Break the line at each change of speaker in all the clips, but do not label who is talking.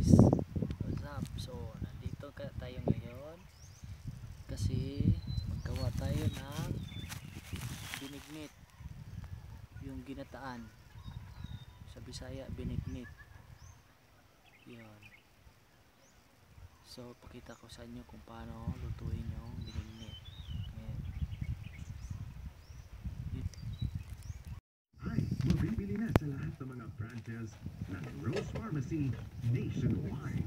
guys, what's up? So nandito tayo ngayon kasi maggawa tayo ng binignit, yung ginataan sa Bisaya, binignit yun. So pakita ko sa inyo kung paano lutuin yung binignit. Ayan.
Mabibili na sa lahat ng mga branches ng Rose Pharmacy nationwide.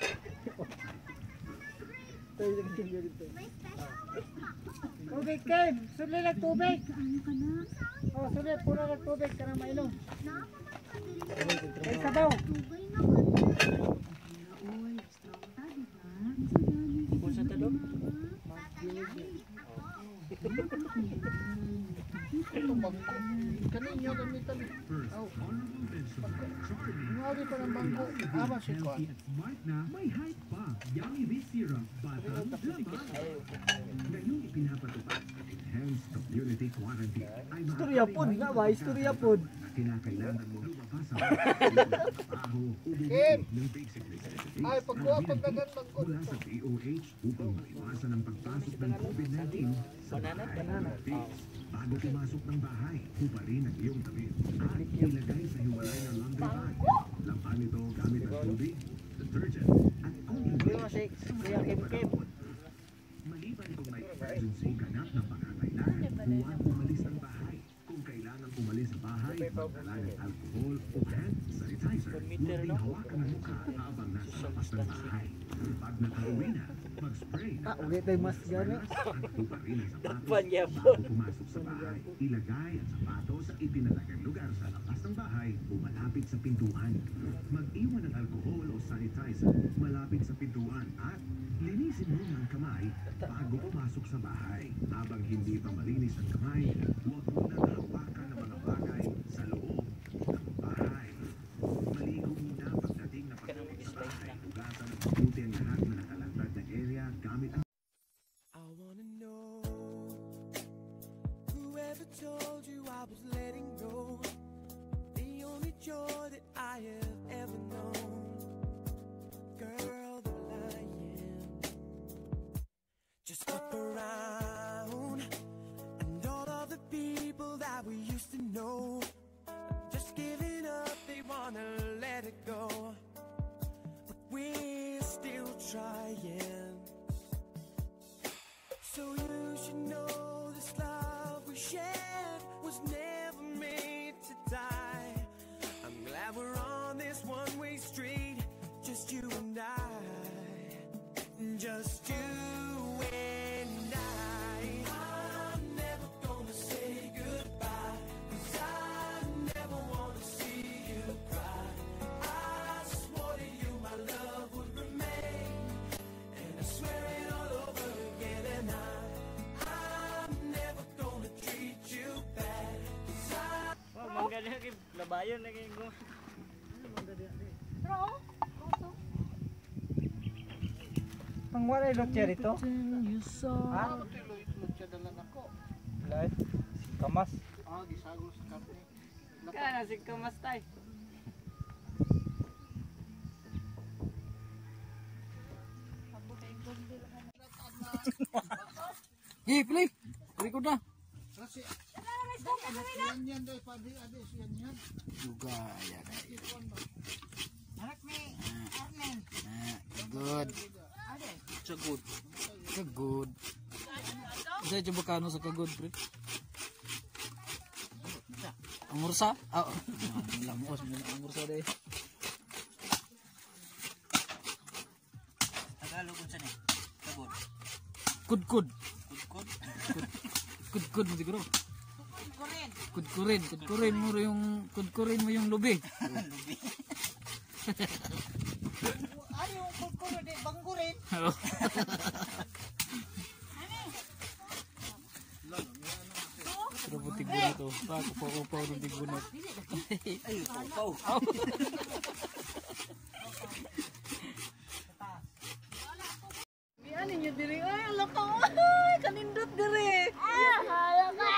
Tubig, Ken! Suli lang tubig! Oh, suli, puro lang tubig ka na mainom. Ay, sabaw!
Kung sa talong?
Kaninyo gamitan. Ngawi pa ng bangko. Ama si Kwan.
Smart na, may hype pa. Yummy Beef Syrup, batang laman. Ngayong ipinapatupad, Enhanced Community Quarantine ay
Istorya po, nga ba? Istorya po.
Kinakailangan mo lumabas ang trabaho o bumili ng basic necessities
Ay, pagkuha, pagdagan,
mula sa DOH upang maiwasan ang pagpasok ng COVID-19 sa bahay. Bago pumasok ng bahay, hubarin ang iyong damit at ilagay sa hiwalay na laundry bag. Laman ito gamit ang tubig, detergent, at kung hindi, maliban kung may emergency ganap na pangangailangan, huwag umalis ng bahay. Kung kailangan umalis sa bahay, magdala ng alcohol o hand sanitizer. Huwag din hawakan ang mukha habang nasa labas ng bahay. Pag nakauwi na, mag-spray ng
Ulit ay mas gano'n.
at hubarin ang sapatos bago pumasok sa bahay. Ilagay ang sapatos sa itinalagang lugar sa labas ng bahay o malapit sa pintuan. Mag-iwan ng alcohol o sanitizer malapit sa pintuan at linisin muna ang kamay bago pumasok sa bahay. Habang hindi pa malinis ang kamay, huwag munang hawakan ng mga bagay sa loob ng bahay. Maligo muna pagdating na pagdating sa bahay. Hugasan ng mabuti ang lahat na nakalantad na area gamit ang
I wanna know whoever told you I was letting go. The only joy that I have ever known. Girl, the lying. Just look around and all of the people that we used to know just giving up, they wanna let it go. But we're still trying. So you should know this love we shared was never made to die. I'm glad we're on this one-way street, just you and I. Just you and I. I'm never gonna say goodbye, 'cause I never wanna see you cry. I swore to you my love would remain, and I swear it all over again. And I'm never gonna treat you bad, 'cause I.
Oh, mangga na kay labayon na kay ko.
Ang wala yung lutya rito? Ha?
Lutya dalan ako.
Live? Kamas?
Ah, gisagol sa karne.
Kana si kamastay.
Play! Record na!
Kasi yan day padi ade yan yan.
Juga, ya anak ni Arlen. Good. Kagod. Kagod. Saya coba kano sa kagod, pre. Ang ursa? Ah, lamos mo ang ursa deh.
Tagalog unsa ni? Kagod.
Kud-kud. Kud-kud mo siguro. Kudkurin mo yung lubi.
Ano yung kudkurin di banggurin?
Pero butig mo ito. Upaw-upaw ng digunot.
Ay, upaw.
Ano nyo diri? Ay, alaka! Ay, kanindot diri! Alaka!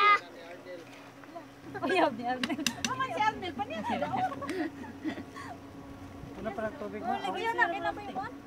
Ayaw ni Arnel. Mama si Arnel, pa niya sila.
Ano pala tubig mo.
Lagi yan, akin na pa yung one.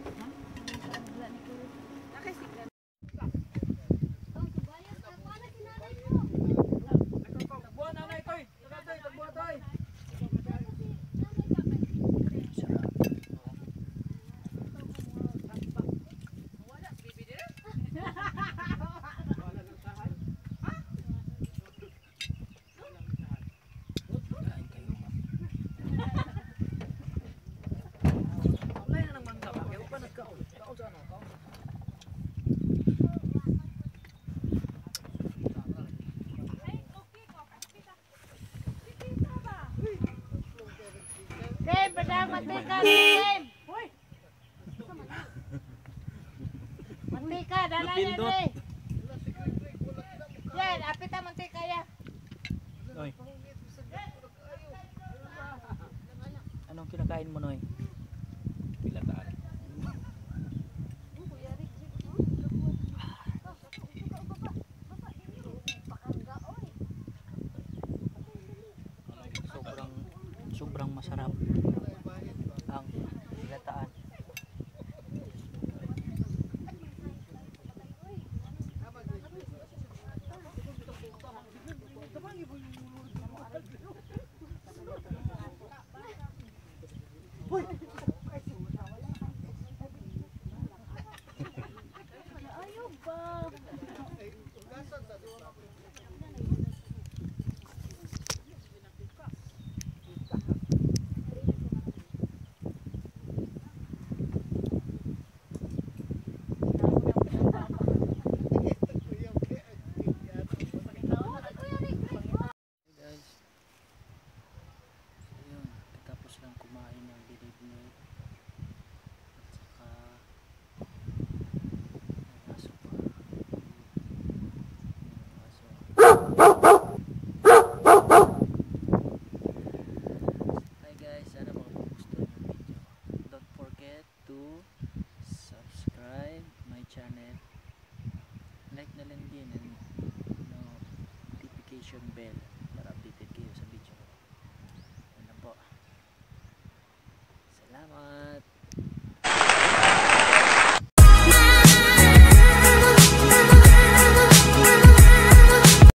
Game, padang mantika, game. Mantika, dala yan
Napindot.
eh. Yan, apit ang mantika yan.
Noy. Anong kinakain mo, Noy? Pilataan. Sobrang masarap ang pilataan.
Ayaw ba?
Guys, ayun, tapos lang kumain ng binignet at saka hi guys, sana magugustuhan yung video. Don't forget to subscribe my channel, like na lang din and notification bell